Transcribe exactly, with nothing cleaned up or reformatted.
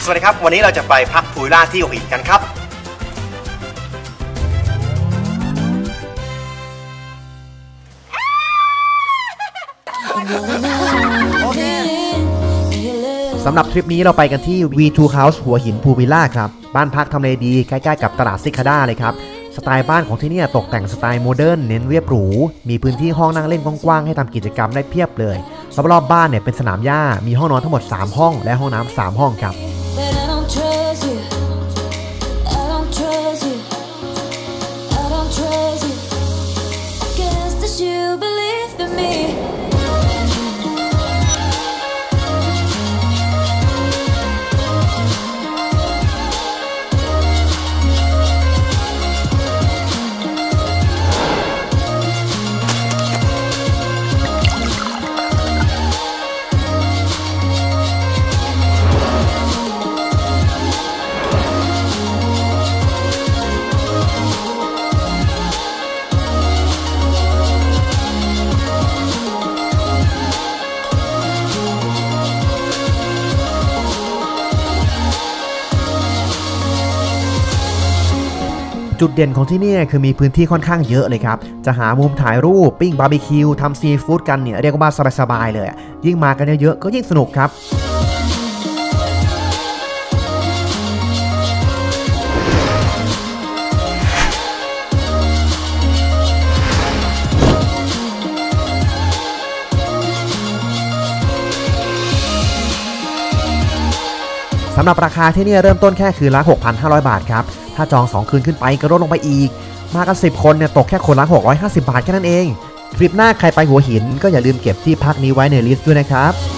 สวัสดีครับวันนี้เราจะไปพักพูลล่าที่หัวหินกันครับสำหรับทริปนี้เราไปกันที่ วี ทู House หัวหินพูลวิลล่าครับบ้านพักทำเลดีใกล้ๆกับตลาดซิคาด้าเลยครับสไตล์บ้านของที่นี่ตกแต่งสไตล์โมเดิร์นเน้นเรียบหรูมีพื้นที่ห้องนั่งเล่นกว้างๆให้ทำกิจกรรมได้เพียบเลยรอบๆบ้านเนี่ยเป็นสนามหญ้ามีห้องนอนทั้งหมดสามห้องและห้องน้ำสามห้องครับจุดเด่นของที่นี่คือมีพื้นที่ค่อนข้างเยอะเลยครับจะหามุมถ่ายรูปปิ้งบาร์บีคิวทำซีฟู้ดกันเนี่ยเรียกว่าสบายๆเลยยิ่งมากันเยอะๆก็ยิ่งสนุกครับสำหรับราคาที่นี่เริ่มต้นแค่คืนละ หกพันห้าร้อย บาทครับถ้าจองสองคืนขึ้นไปก็ลดลงไปอีกมากันสิบคนเนี่ยตกแค่คนละหกร้อยห้าสิบบาทแค่นั้นเองทริปหน้าใครไปหัวหินก็อย่าลืมเก็บที่พักนี้ไว้ในลิสต์ด้วยนะครับ